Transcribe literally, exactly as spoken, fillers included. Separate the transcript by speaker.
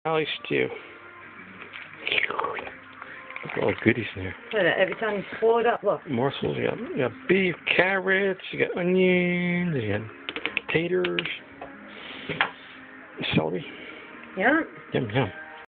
Speaker 1: Dolly stew. Look at all the goodies in there.
Speaker 2: Look at that, every time you pull it up, look.
Speaker 1: Morsels. You got, you got beef, carrots, you got onions, you got taters, celery.
Speaker 2: Yeah.
Speaker 1: Yum, yum.